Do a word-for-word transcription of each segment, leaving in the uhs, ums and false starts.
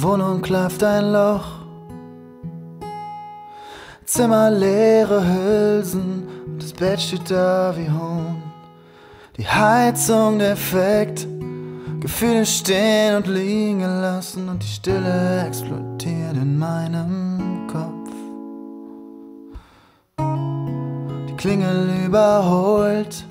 Wohnung klafft ein Loch, Zimmer leere Hülsen und das Bett steht da wie Hohn. Die Heizung defekt, Gefühle stehen und liegen gelassen und die Stille explodiert in meinem Kopf. Die Klingel überholt,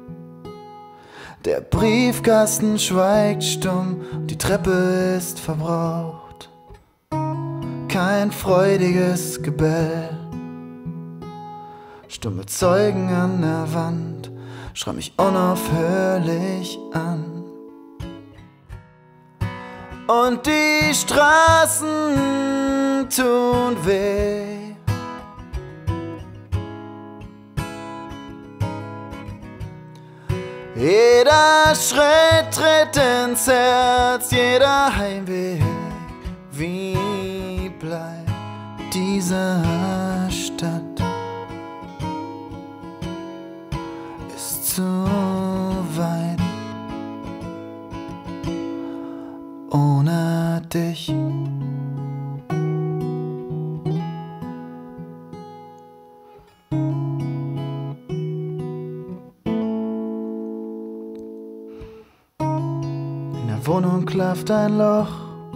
der Briefkasten schweigt stumm und die Treppe ist verbraucht. Kein freudiges Gebell, stumme Zeugen an der Wand schreien mich unaufhörlich an. Und die Straßen tun weh. Jeder Schritt tritt ins Herz, jeder Heimweg. Wie bleibt diese Stadt? Ist zu weit ohne dich. In der Wohnung klafft ein Loch,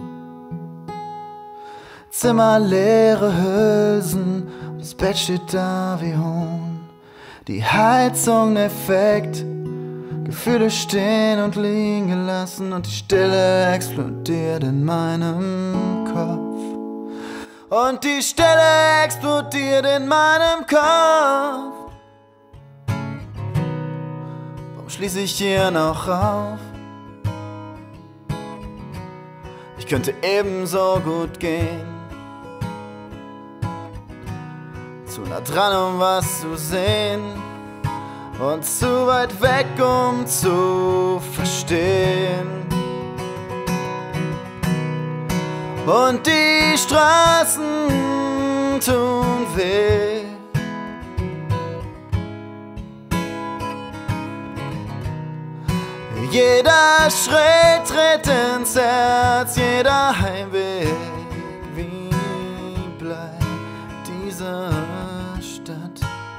Zimmer leere Hülsen, das Bett steht da wie Hohn. Die Heizung defekt, Gefühle stehen und liegen gelassen und die Stille explodiert in meinem Kopf. Und die Stille explodiert in meinem Kopf. Warum schließe ich hier noch auf? Ich könnte ebenso gut gehen, zu nah dran, um was zu sehen, und zu weit weg, um zu verstehen. Und die Straßen tun weh. Jeder Schritt tritt ins Herz, jeder Heimweg. Wie bleibt diese Stadt?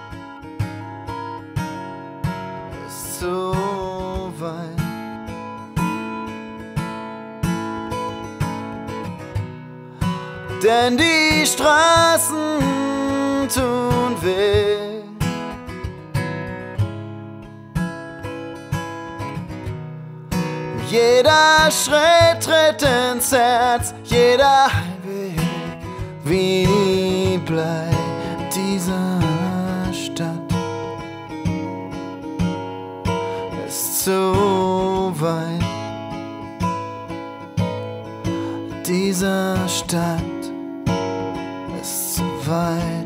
Ist so weit. Denn die Straßen tun weh. Jeder Schritt tritt ins Herz, jeder Heimweg. Wie bleibt diese Stadt? Ist zu weit. Diese Stadt ist zu weit.